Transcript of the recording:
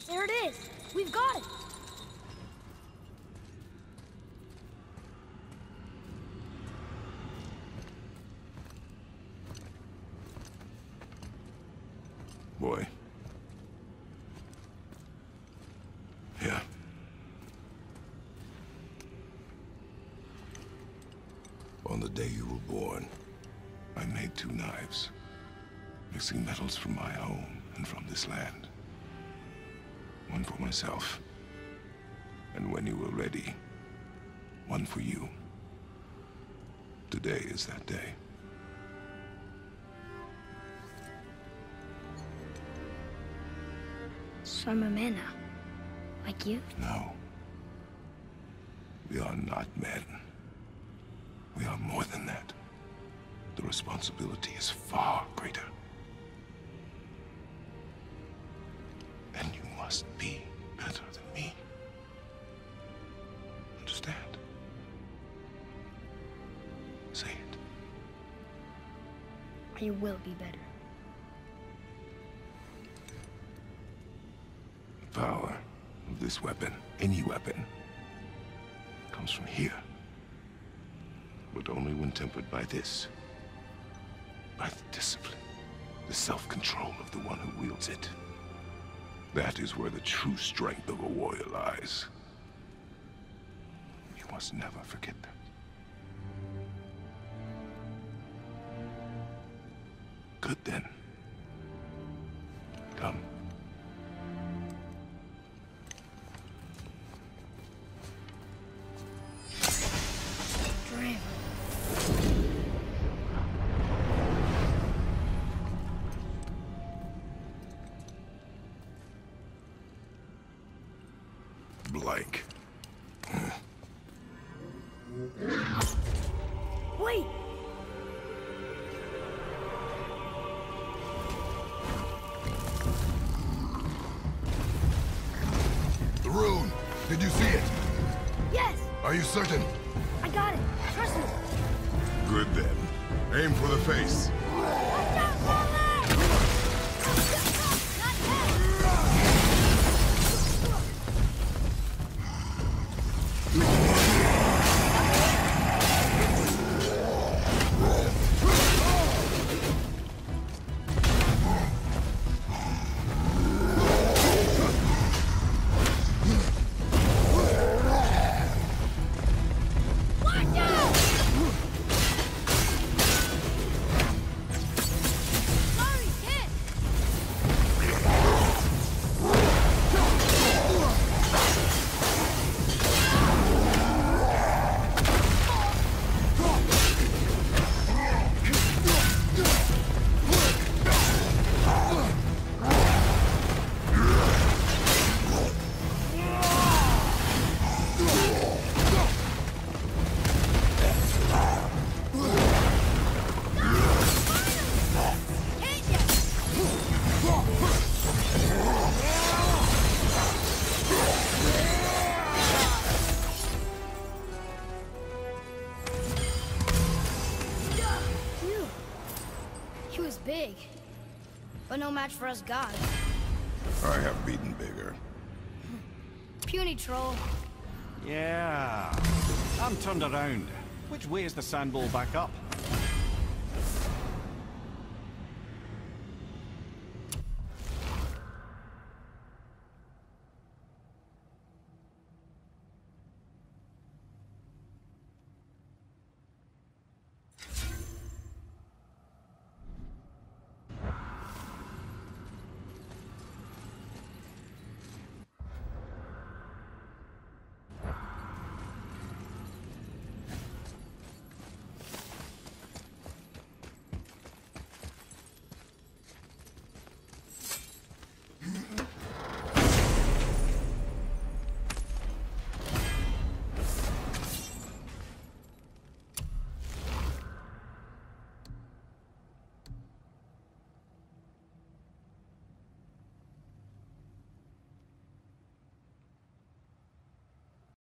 There it is! We've got it! Boy. Yeah. On the day you were born, I made 2 knives, mixing metals from my home and from this land. One for myself, and when you were ready, one for you. Today is that day. So I'm a man now. Like you? No. We are not men. We are more than that. The responsibility is far greater. And you must be better than me. Understand? Say it. I will be better. The power of this weapon, any weapon, comes from here. But only when tempered by this. By the discipline, the self-control of the one who wields it. That is where the true strength of a warrior lies. You must never forget that. Good then. Come. Blank. Wait! The rune! Did you see it? Yes! Are you certain? I got it! Trust me! Good then. Aim for the face. Watch out, Paula! He was big, but no match for us gods. I have beaten bigger. Puny troll. Yeah. I'm turned around. Which way is the sand bowl back up?